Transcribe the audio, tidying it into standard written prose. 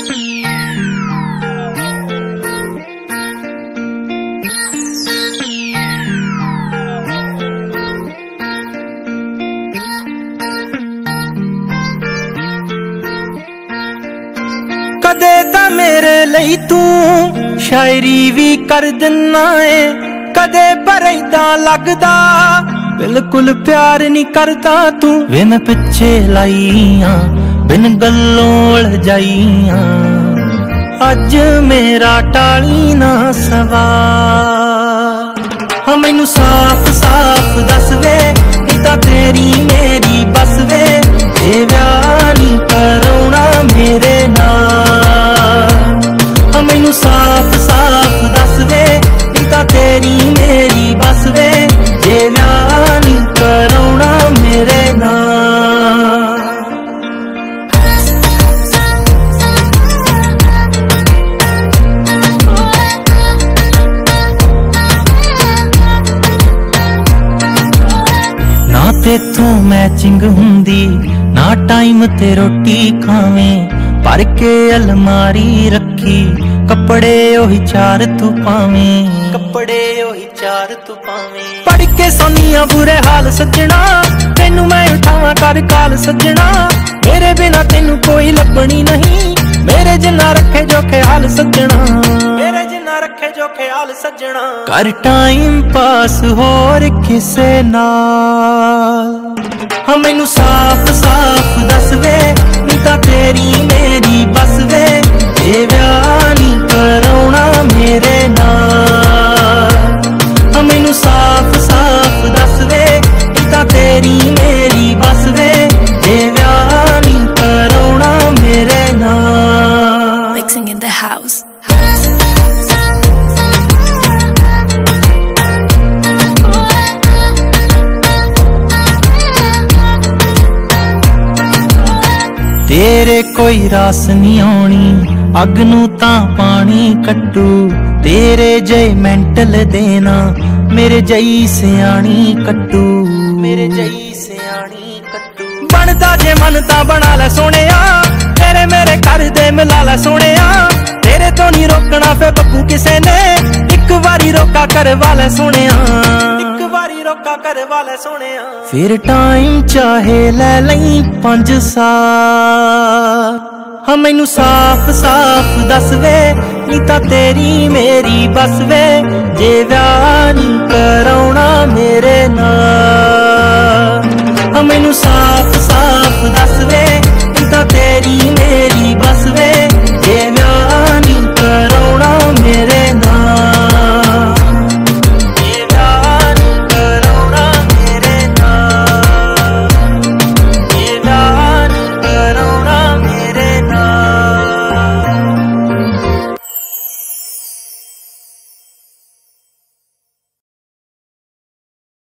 कदे तां मेरे लई तू शायरी भी कर दिना है, कदे पर इदां लगदा बिल्कुल प्यार नहीं करता तू। बिन पिछे लाइया बिन गल्लों उलझाइया, अज मेरा टाली ना सवाल। हाँ मैनू साफ साफ दस वे, नहीं तां तेरी मेरी बस वे, ये व्याह नहीं कराउणा मेरे नाल। हाँ मैनू साफ साफ दस वे, नहीं तां तेरी मेरी बस वे, ये व्याह नहीं कराउणा मेरे नाल। ना तेथों मैचिंग हुंदी, ना टाइम ते रोटी खावें, भर के अलमारी रखी कपड़े ओही चार तू पावें, कपड़े ओही चार तू पावें। पढ़ के सोनिया बुरे हाल सजना, तेनू मैं उठावा कर काल सजना, मेरे बिना तेनू कोई लभनी नहीं, मेरे जिन्ना रखे जो ख्याल सजना, मेरे जिन्ना रखे जो ख्याल सजना। कर टाइम पास होर किसे नाल। हाँ मैनू साफ साफ दस वे, नहीं तां तेरी मेरी बस वे, ये व्याह नहीं कराउणा मेरे नाल। हाँ मैनू साफ साफ दस वे, नहीं तां तेरी मेरी बस वे, ये व्याह नहीं कराउणा मेरे नाल। Mixing in the house. तेरे कोई रास नहीं आनी, अग नू तां पानी कट्टू, तेरे जय मेंटल देना, मेरे जई सियाणी कट्टू, मेरे जई सियाणी कट्टू। बनदा जे मन तां बना लै सोहणिया, तेरे मेरे कर दे मिला लै सोहणिया, तेरे तो नहीं रोकना फे बब्बू किसे ने, एक बारी रोका करवा लै सोहणिया, एक बारी रोका करवा लै सोहणिया। फिर टाइम चाहे लै लई 5 साल। हाँ मैनू साफ साफ दस वे, नहीं तां तेरी मेरी बस वे, जे व्याह नहीं कराउणा मेरे नाल। हाँ मैनू साफ साफ दस वे, नहीं तां तेरी मेरी